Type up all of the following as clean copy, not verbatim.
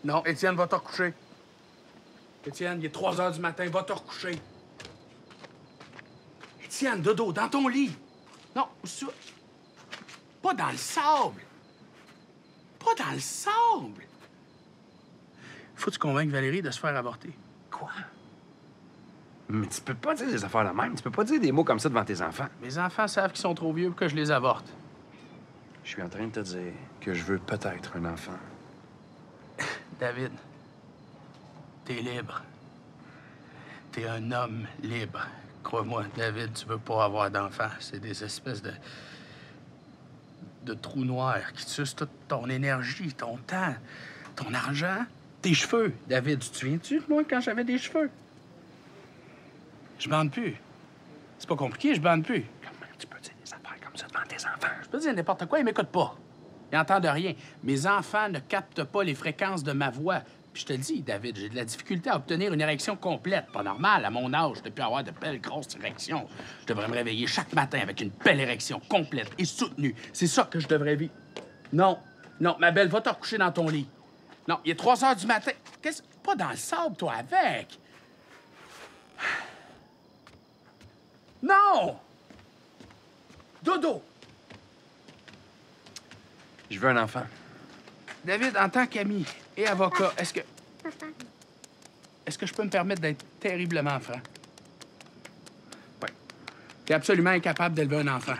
Non, Étienne, va te recoucher. Étienne, il est 3 heures du matin, va te recoucher. Étienne, dodo, dans ton lit. Non, où ça? Pas dans le sable. Pas dans le sable. Faut que tu convainques Valérie de se faire avorter. Quoi? Mais tu peux pas dire des affaires de même. Tu peux pas dire des mots comme ça devant tes enfants. Mes enfants savent qu'ils sont trop vieux pour que je les avorte. Je suis en train de te dire que je veux peut-être un enfant. David, t'es libre. T'es un homme libre. Crois-moi, David, tu veux pas avoir d'enfants. C'est des espèces de trous noirs qui sucent toute ton énergie, ton temps, ton argent, tes cheveux. David, tu te souviens-tu de moi quand j'avais des cheveux? Je bande plus. C'est pas compliqué, je bande plus. Comment tu peux dire des affaires comme ça devant tes enfants? Je peux dire n'importe quoi, ils m'écoutent pas. Ils n'entendent rien. Mes enfants ne captent pas les fréquences de ma voix. Puis je te le dis, David, j'ai de la difficulté à obtenir une érection complète. Pas normal, à mon âge, de plus avoir de belles grosses érections. Je devrais me réveiller chaque matin avec une belle érection complète et soutenue. C'est ça que je devrais vivre. Non, non, ma belle, va te recoucher dans ton lit. Non, il est 3 heures du matin. Qu'est-ce... Pas dans le sable, toi, avec. Non! Dodo! Je veux un enfant. David, en tant qu'ami et avocat, est-ce que je peux me permettre d'être terriblement franc? Oui. T'es absolument incapable d'élever un enfant.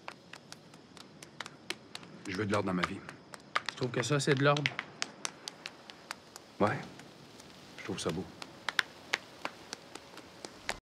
Je veux de l'ordre dans ma vie. Tu trouves que ça, c'est de l'ordre? Ouais. Je trouve ça beau.